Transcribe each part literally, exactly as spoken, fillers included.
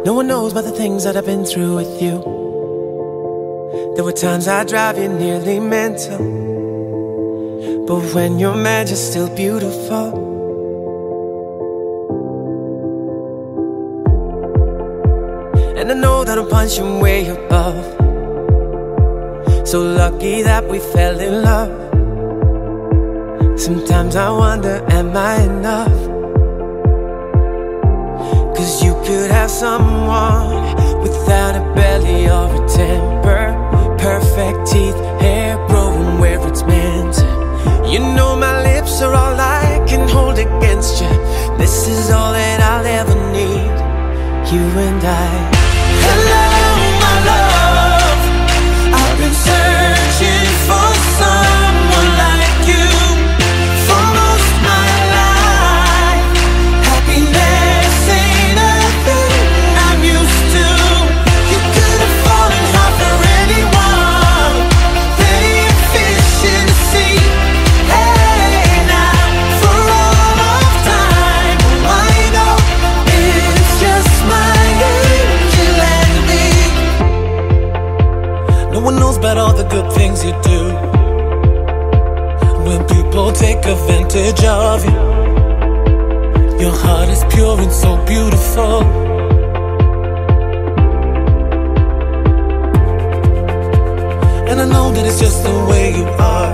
No one knows about the things that I've been through with you. There were times I drive you nearly mental, but when you're mad, you're still beautiful. And I know that I'm punching way above. So lucky that we fell in love. Sometimes I wonder, am I enough? Cause you could have someone without a belly or a temper, perfect teeth, hair growing where it's meant to. You know my lips are all I can hold against you. This is all that I'll ever need, you and I. Hello, my love, I've been searching for someone like you for most my life. Happiness ain't a thing I'm used to. You could have fallen hard for anyone, plenty of fish in the sea. Hey now, for all of time, I know it's just my angel and me. No one knows about all the good things you do. When people take advantage of you, your heart is pure and so beautiful. And I know that it's just the way you are.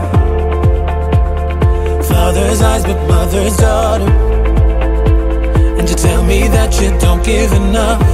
Father's eyes but mother's daughter. And you tell me that you don't give enough.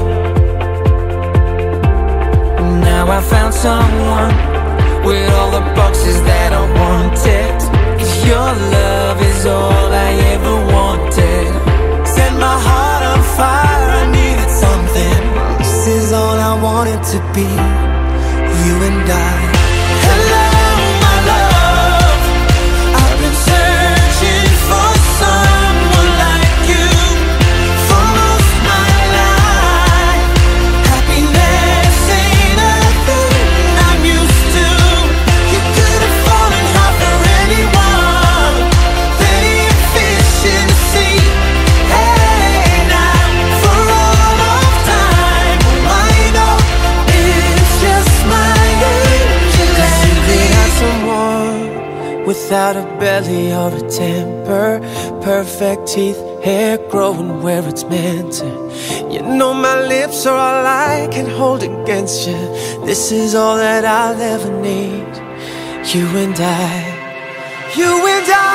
Now I found someone with all the boxes that I wanted. Your love is all I ever wanted. Set my heart on fire, I needed something. This is all I wanted to be, you and I. Hello, my love, I've been searching for someone like you for most my life. Happiness ain't a thing I'm used to. You could have fallen hard for anyone, plenty of fish in the sea. Hey now, for all of time, I know it's just my angel and me. Got someone without a belly or a temper, perfect teeth, hair growing where it's meant to. You know my lips are all I can hold against you. This is all that I'll ever need, you and I, you and I.